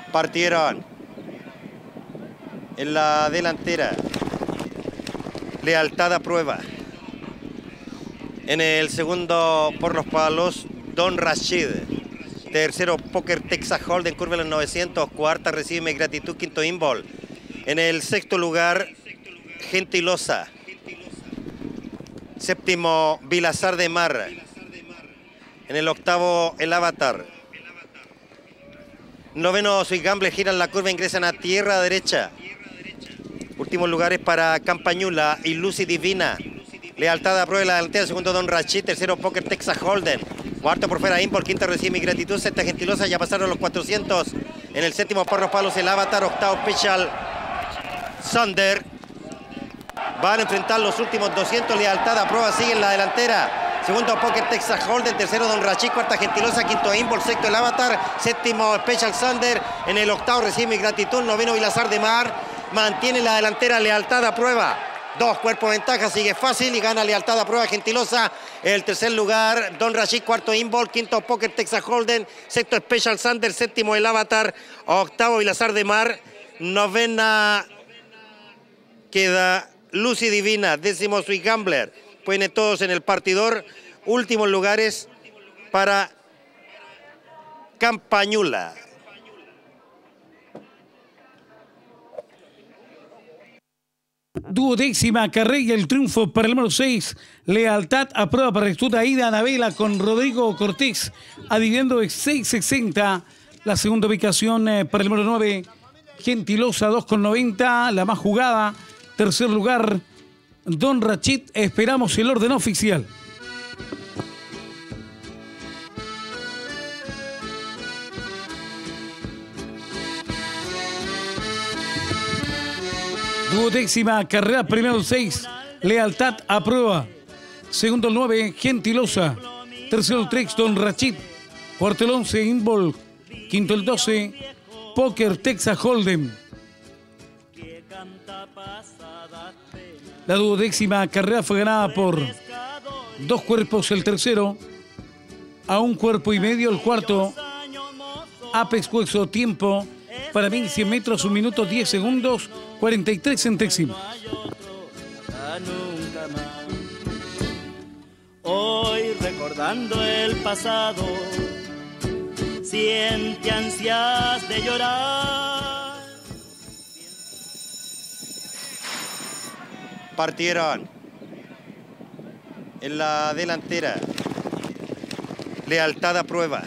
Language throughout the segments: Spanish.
Partieron en la delantera Lealtad a Prueba. En el segundo, por los palos, Don Rashid. Tercero, Poker Texas Hold'em, curva en los 900. Cuarta, Recíbeme Gratitud, quinto, Inbol. En el sexto lugar, Gentilosa. Séptimo, Vilazar de Mar. En el octavo, El Avatar. Noveno, Sweet Gambler, giran la curva, ingresan a tierra derecha. Últimos lugares para Campañula y Lucy Divina. Lealtad a Prueba, la delantera. Segundo, Don Rashid. Tercero, Poker Texas Hold'em. Cuarto, por fuera, Inbol. Quinto, Recibe Mi Gratitud. Sexta, Gentilosa, ya pasaron los 400. En el séptimo, por los palos, El Avatar. Octavo, Special Thunder. Van a enfrentar los últimos 200. Lealtad a Prueba, sigue en la delantera. Segundo, Poker Texas Hold'em. Tercero, Don Rashid. Cuarta, Gentilosa. Quinto, Inbol. Sexto, El Avatar. Séptimo, Special Thunder. En el octavo, Recibe Mi Gratitud. Noveno, Vilazar de Mar. Mantiene la delantera Lealtad a Prueba. Dos cuerpos de ventaja, sigue fácil y gana Lealtad a Prueba Gentilosa. El tercer lugar, Don Rashid. Cuarto, Inbol. Quinto, Poker Texas Hold'em. Sexto, Special Thunder. Séptimo, El Avatar. Octavo, Vilazar de Mar. Novena queda Lucy Divina. Décimo, Sweet Gambler. Pueden todos en el partidor. Últimos lugares para Campañula. Duodécima carrera, el triunfo para el número 6, Lealtad a Prueba para Estuta Ida Anabela con Rodrigo Cortés, adivinando de 6.60. La segunda ubicación para el número 9, Gentilosa 2.90, la más jugada. Tercer lugar, Don Rashid. Esperamos el orden oficial. Duodécima carrera, primero el 6, Lealtad a Prueba. Segundo el 9, Gentilosa. Tercero el 3, Don Rashid. Cuarto el 11, Inbol. Quinto el 12, Poker Texas Hold'em. La duodécima carrera fue ganada por 2 cuerpos el tercero, a 1 cuerpo y medio el cuarto. Apex Hueso, tiempo para 1100 metros, 1 minuto 10 segundos, 43 centésimos. Hoy recordando el pasado, siente ansias de llorar. Partieron en la delantera Lealtad a Prueba.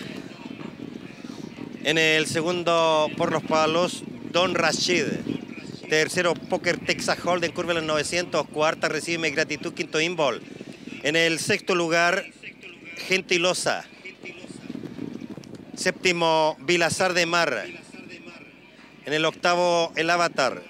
En el segundo, por los palos, Don Rashid. Tercero, Poker Texas Hold'em, curva en los 900. Cuarta, Recíbeme Gratitud. Quinto, Inbol. En el sexto lugar, Gentilosa. Séptimo, Vilazar de Mar. En el octavo, El Avatar.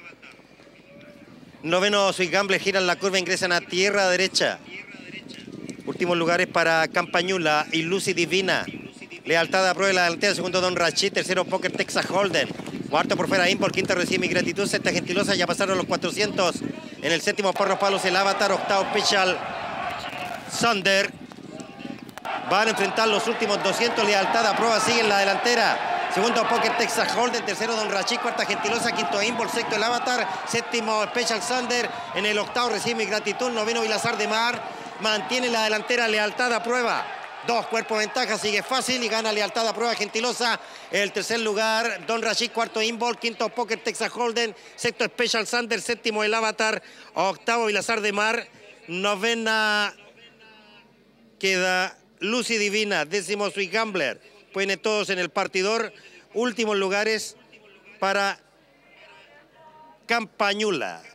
Noveno, Sweet Gambler, giran la curva, ingresan a tierra derecha. Últimos lugares para Campañula y Lucy Divina. Lealtad a Prueba, la delantera. Segundo, Don Rashid. Tercero, Poker Texas Hold'em. Cuarto, por fuera, Inbol. Quinto, Recibe Mi Gratitud. Sexta, Gentilosa, ya pasaron los 400. En el séptimo, por los palos, El Avatar. Octavo, Special Thunder. Van a enfrentar los últimos 200. Lealtad a Prueba, sigue en la delantera. Segundo, Poker Texas Hold'em. Tercero, Don Rashid. Cuarta, Gentilosa. Quinto, Inbol. Sexto, El Avatar. Séptimo, Special Thunder. En el octavo, Recibe Mi Gratitud. Noveno, Vilazar de Mar. Mantiene la delantera Lealtad a Prueba. 2 cuerpos de ventaja, sigue fácil y gana Lealtad a Prueba Gentilosa. El tercer lugar, Don Rashid. Cuarto, Inbol. Quinto, Poker Texas Hold'em. Sexto, Special Thunder. Séptimo, El Avatar. Octavo, Vilazar de Mar. Novena queda Lucy Divina. Décimo, Sweet Gambler. Pueden todos en el partidor. Últimos lugares para Campañula.